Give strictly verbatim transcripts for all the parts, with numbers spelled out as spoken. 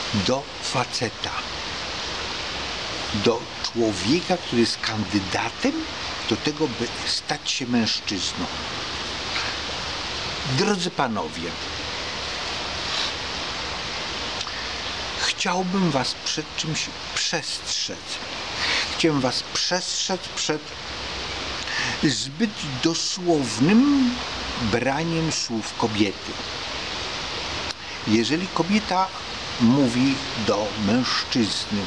do faceta, do człowieka, który jest kandydatem do tego, by stać się mężczyzną. Drodzy panowie, chciałbym was przed czymś przestrzec. Chciałem was przestrzec przed zbyt dosłownym braniem słów kobiety. Jeżeli kobieta mówi do mężczyzny: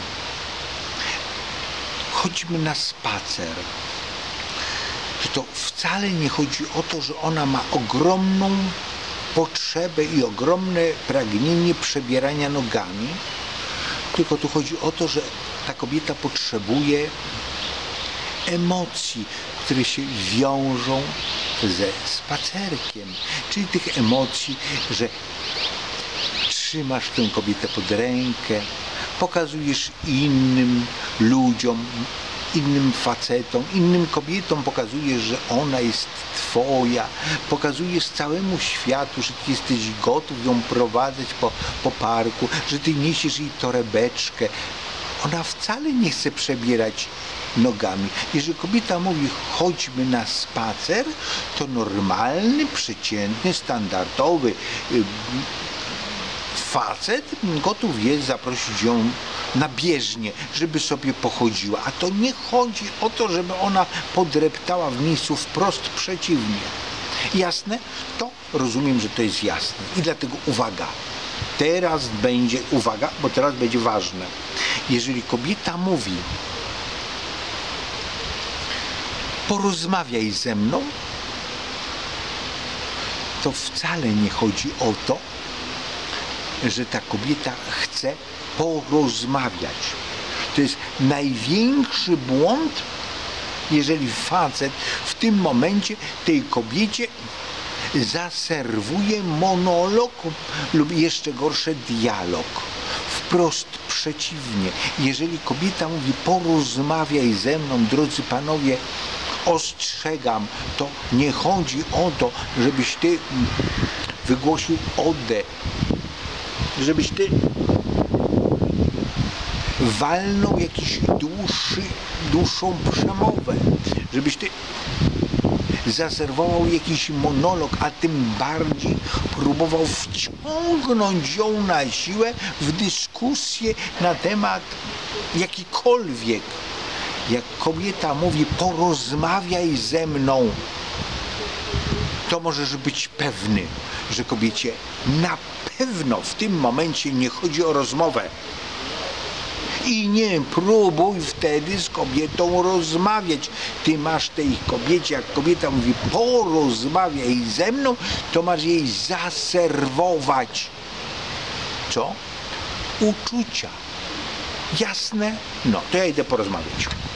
chodźmy na spacer, to, to wcale nie chodzi o to, że ona ma ogromną potrzebę i ogromne pragnienie przebierania nogami, tylko tu chodzi o to, że ta kobieta potrzebuje emocji, które się wiążą ze spacerkiem, czyli tych emocji, że trzymasz tę kobietę pod rękę, pokazujesz innym ludziom, innym facetom, innym kobietom, pokazujesz, że ona jest twoja, pokazujesz całemu światu, że ty jesteś gotów ją prowadzać po, po parku, że ty niesiesz jej torebeczkę. Ona wcale nie chce przebierać nogami. Jeżeli kobieta mówi: chodźmy na spacer, to normalny, przeciętny, standardowy yy, facet gotów jest zaprosić ją na bieżnię, żeby sobie pochodziła. A to nie chodzi o to, żeby ona podreptała w miejscu, wprost przeciwnie. Jasne? To rozumiem, że to jest jasne. I dlatego uwaga. Teraz będzie, uwaga, bo teraz będzie ważne. Jeżeli kobieta mówi: porozmawiaj ze mną, to wcale nie chodzi o to, że ta kobieta chce porozmawiać. To jest największy błąd, jeżeli facet w tym momencie tej kobiecie zaserwuje monolog lub jeszcze gorsze dialog. Wprost przeciwnie. Jeżeli kobieta mówi: porozmawiaj ze mną, drodzy panowie, ostrzegam, to nie chodzi o to, żebyś ty wygłosił odę, żebyś ty walnął jakiś dłuższy, dłuższą przemowę, żebyś ty zaserwował jakiś monolog, a tym bardziej próbował wciągnąć ją na siłę w dyskusję na temat jakikolwiek. Jak kobieta mówi: porozmawiaj ze mną, to możesz być pewny, że kobiecie na pewno w tym momencie nie chodzi o rozmowę. I nie próbuj wtedy z kobietą rozmawiać. Ty masz tej kobiecie, jak kobieta mówi: porozmawiaj ze mną, to masz jej zaserwować. Co? Uczucia. Jasne? No, to ja idę porozmawiać.